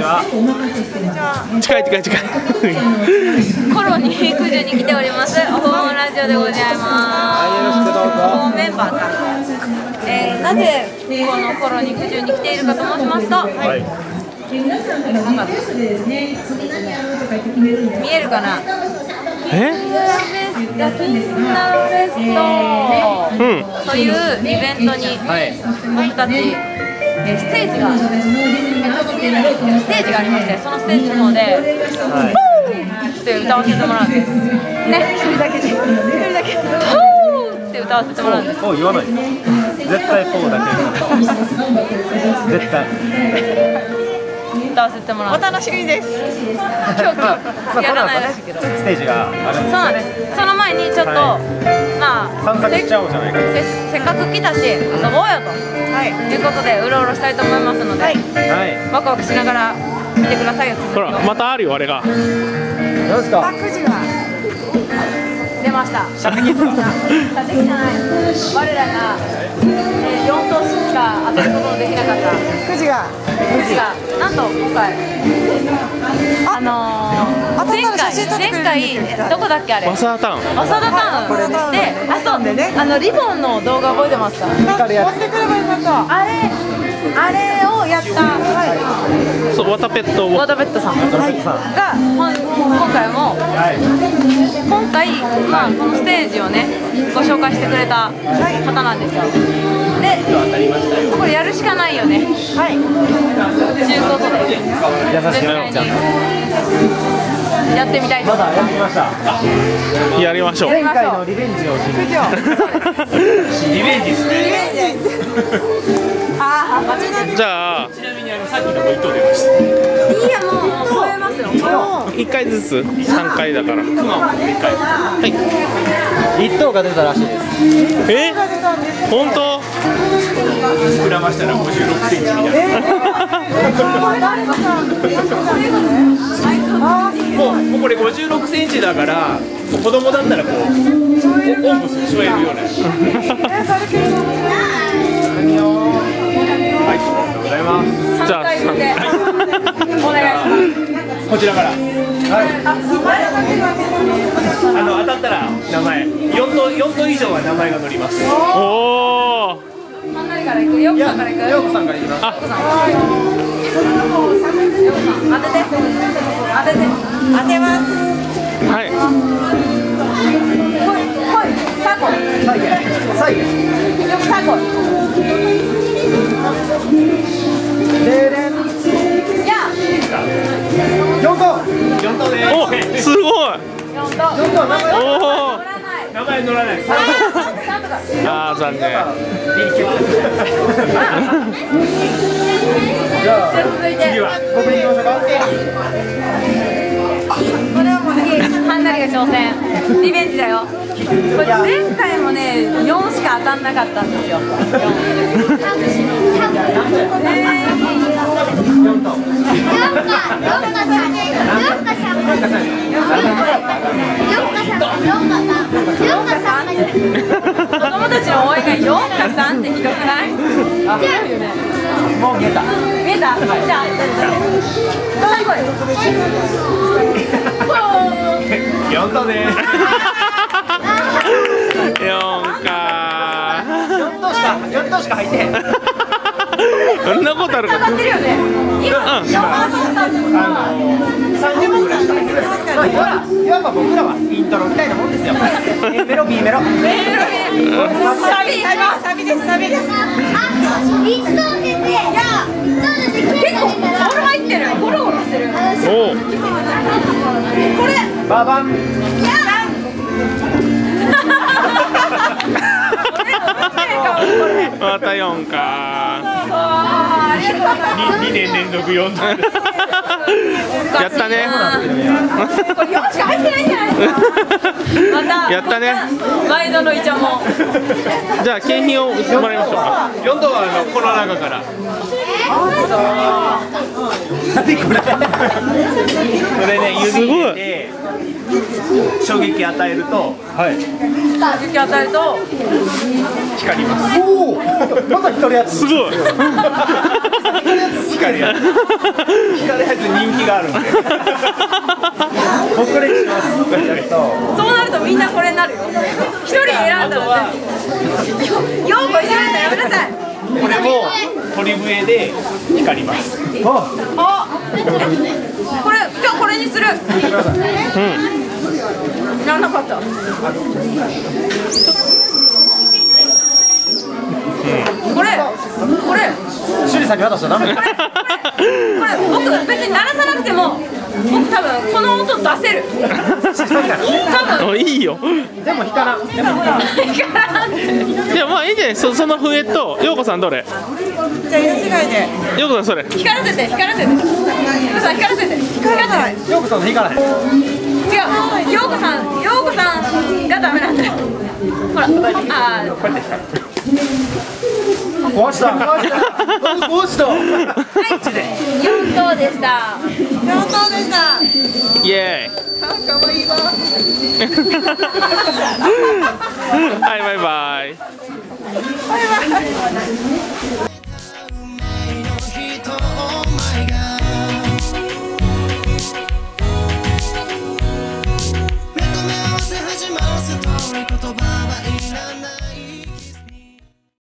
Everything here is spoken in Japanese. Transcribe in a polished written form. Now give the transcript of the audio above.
は。 近い。 コロニー九十に来ております。おほほんラジオでございます。 よろしくどうぞ。 メンバーか。なぜこのコロニー九十に来ているかと申しますと、見えるかな。キンナロレストというイベントに僕たちステージがありまして、そのステージの方でって歌わせてもらうんですね。一人だけって歌わせてもらうんです。 言わない。絶対ポーだけ。絶対。 歌わせてもらう。お楽しみです。今日やらないらしいけど。 ステージがあるんです。 そうなんです。その前にちょっと散策しちゃおうじゃないか。 せっかく来たし遊ぼうよということでうろうろしたいと思いますので、ワクワクしながら見てくださいよ。 ほらまたあるよあれが。 どうですか。 9時が出ました。射的じゃない。我らが4投しか当てることのできなかった9時がなんと今回前回どこだっけあれ。 早稲田タウンで、そうリボンの動画覚えてますか。あれをやった。 そう、ワタペットさんが今回このステージをねご紹介してくれた方なんですよ。で、これやるしかないよね。ということで絶対にやってみたいと思います。 やりましょう。 前回のリベンジをしに。リベンジですね。 じゃあちなみにさっきのも1投出ました。 いやもう超えますよ。 1回ずつ3回だから。はい。 1投が出たらしいです。 本当？ 膨らましたら56センチみたいな。もうこれ56センチだから子供だったらこうおんぶするえるような。はい、ありがとうございます。 じゃあ 3回でお願いします。 こちらから。当たったら名前4投以上は名前が載ります。 おお。 誰から行く？ようこさんから行く？ ようこさんから行きます。 当てます。 はい。 4投です。 お、すごい。 名前乗らない。 あー残念。 じゃあ次は僕に行きましょうか。 これはもうね、はんなりが挑戦リベンジだよ。これ前回もね4しか当たんなかったんですよ。子供たちの応援が4か3ってひどくない？ もう見えた。 見えた？じゃあ最後 4投です。4投しか入ってへん。 そんなことあるか。 当たってるよね。今 30分ぐらいしか入ってない。いわば僕らはイントロみたいなもんですよ。Aメロ B メロ。 サビです。結構ボール入ってる。ゴロゴロしてる。 おお。 これ。 ババン。 また4か。 2年連続4投。 やったね。 これ4しか入ってないんじゃないですか。またやったね。 毎度のイチャモン。 じゃあ景品をもらいましょうか。 4投はこの中から。これね、指入れて衝撃与えると、 衝撃与えると光ります。おお、まだ光るやつ。 すごい。 光るやつ人気があるんで国歴します。 そうなるとみんなこれになるよ。一人選んだら全部。ようこいじめるのやめなさい。 これも鳥笛で光ります。 あ、これじゃあこれにする。やらなかった。これ修理先渡しちゃダメ。 これ僕別に鳴らさなくても僕多分この音出せる。多分いいよ。 でも弾かな。 いやまあいいんじゃない。その笛と陽子さんどれ？ じゃあ色違いで陽子さんそれ。 光らせて光らせて。陽子さん光らせて光らない。 よくその弾かない。 違う、陽子さんがダメなんだよ。ほら、あー、 こうやって光る。 壊した。壊した。 はい、4等でした。4等でした。 イエーイ。 かわいいわ。 はいバイバイ。 バイバイ。